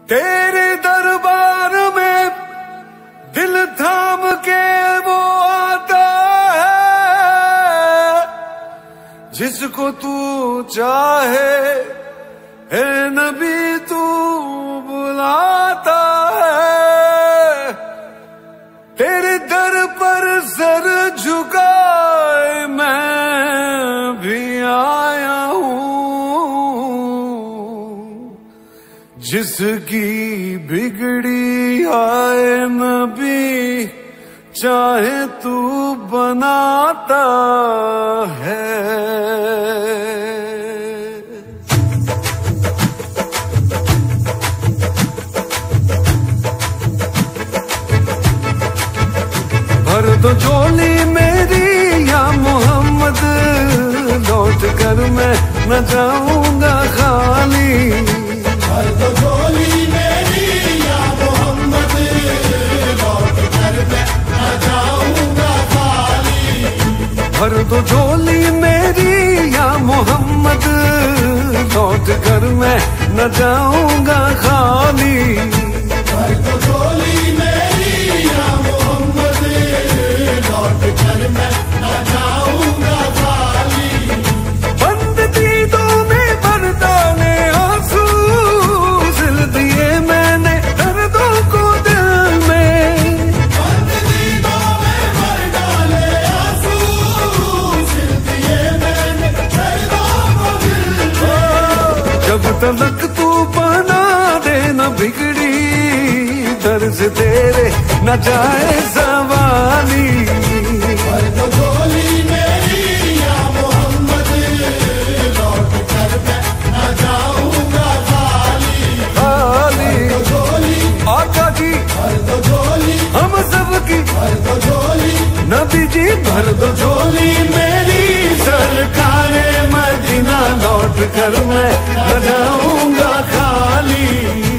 तेरे दरबार में दिल थाम के वो आता है जिसको तू चाहे, है नबी तू बुलाता है। तेरे दर पर सर झुकाए मैं भी आया हूँ, जिसकी बिगड़ी आए नबी चाहे तू बनाता है। भर दो झोली मेरी या मोहम्मद, लौट कर मैं न जाऊंगा खाली। भर दो झोली मेरी या मोहम्मद, लौट कर मैं न जाऊंगा खाली। भर दो झोली मेरी या मोहम्मद, लौट कर मैं न जाऊंगा खाली। भर दो झोली मेरी या मोहम्मद, लौट कर मैं न जाऊंगा खाली। बंद दीदों में भर डाले आंसू, सिल दिए मैंने दर्दों को दिल में। बंद दीदों में भर डाले आंसू, सिल दिए मैंने दर्दों को दिल में। जब तलक तू बना दे न बिगड़ी, दर्द तेरे न जाए सवाली। भर दो झोली मेरी या मोहम्मद, लौट कर मैं न जाऊंगा खाली। खाली भर दो झोली आका जी, भर दो झोली हम सब की भर दो झोली। नबी जी, भर दो झोली मेरी सरकारे मदीना, लौट कर मैं न जाऊंगा खाली।